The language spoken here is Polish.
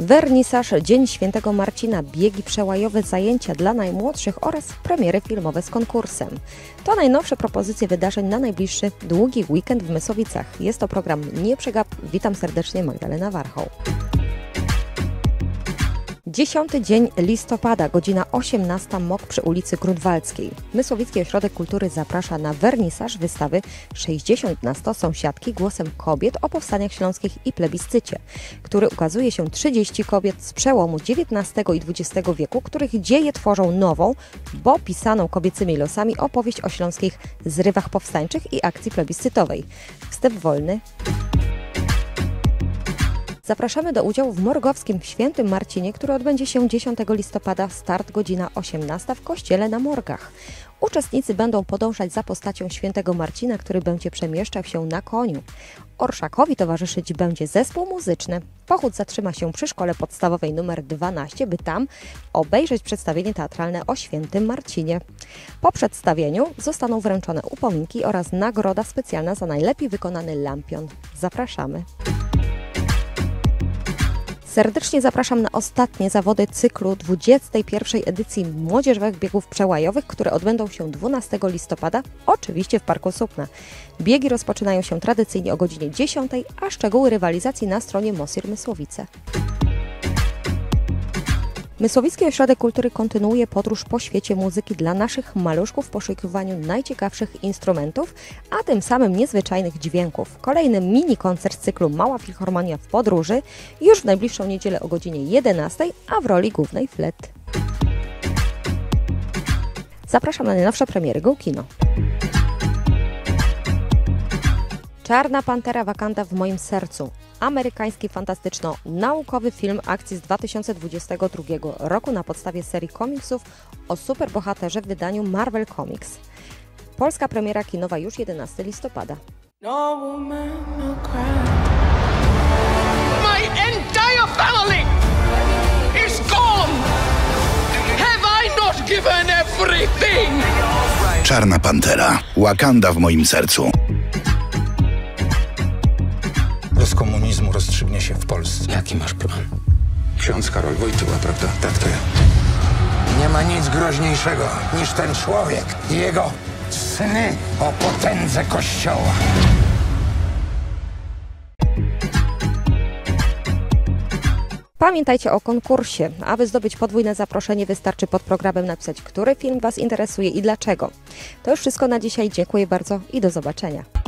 wernisaż, Dzień Świętego Marcina, biegi przełajowe, zajęcia dla najmłodszych oraz premiery filmowe z konkursem. To najnowsze propozycje wydarzeń na najbliższy długi weekend w Mysłowicach. Jest to program Nie Przegap. Witam serdecznie, Magdalena Warchoł. 10 dzień listopada, godzina 18, MOK przy ulicy Grunwaldzkiej. Mysłowicki Ośrodek Kultury zaprasza na wernisaż wystawy 60 na 100 sąsiadki głosem kobiet o powstaniach śląskich i plebiscycie, który ukazuje się 30 kobiet z przełomu XIX i XX wieku, których dzieje tworzą nową, bo pisaną kobiecymi losami opowieść o śląskich zrywach powstańczych i akcji plebiscytowej. Wstęp wolny. Zapraszamy do udziału w Morgowskim Świętym Marcinie, który odbędzie się 10 listopada, start godzina 18 w kościele na Morgach. Uczestnicy będą podążać za postacią Świętego Marcina, który będzie przemieszczał się na koniu. Orszakowi towarzyszyć będzie zespół muzyczny. Pochód zatrzyma się przy szkole podstawowej nr 12, by tam obejrzeć przedstawienie teatralne o Świętym Marcinie. Po przedstawieniu zostaną wręczone upominki oraz nagroda specjalna za najlepiej wykonany lampion. Zapraszamy. Serdecznie zapraszam na ostatnie zawody cyklu 21. edycji Młodzieżowych Biegów Przełajowych, które odbędą się 12 listopada, oczywiście w Parku Supna. Biegi rozpoczynają się tradycyjnie o godzinie 10, a szczegóły rywalizacji na stronie Mosir Mysłowice. Mysłowicki Ośrodek Kultury kontynuuje podróż po świecie muzyki dla naszych maluszków w poszukiwaniu najciekawszych instrumentów, a tym samym niezwyczajnych dźwięków. Kolejny mini koncert z cyklu Mała Filharmonia w podróży już w najbliższą niedzielę o godzinie 11, a w roli głównej flet. Zapraszam na najnowsze premiery Go Kino. Czarna Pantera Wakanda w moim sercu. Amerykański fantastyczno-naukowy film akcji z 2022 roku na podstawie serii komiksów o superbohaterze w wydaniu Marvel Comics. Polska premiera kinowa już 11 listopada. No woman, no cry. My entire family is gone! Have I not given everything? Czarna Pantera. Wakanda w moim sercu. Los komunizmu rozstrzygnie się w Polsce. Jaki masz plan? Ksiądz Karol Wojtyła, prawda? Tak to ja. Nie ma nic groźniejszego niż ten człowiek i jego sny o potędze Kościoła. Pamiętajcie o konkursie. Aby zdobyć podwójne zaproszenie, wystarczy pod programem napisać, który film Was interesuje i dlaczego. To już wszystko na dzisiaj. Dziękuję bardzo i do zobaczenia.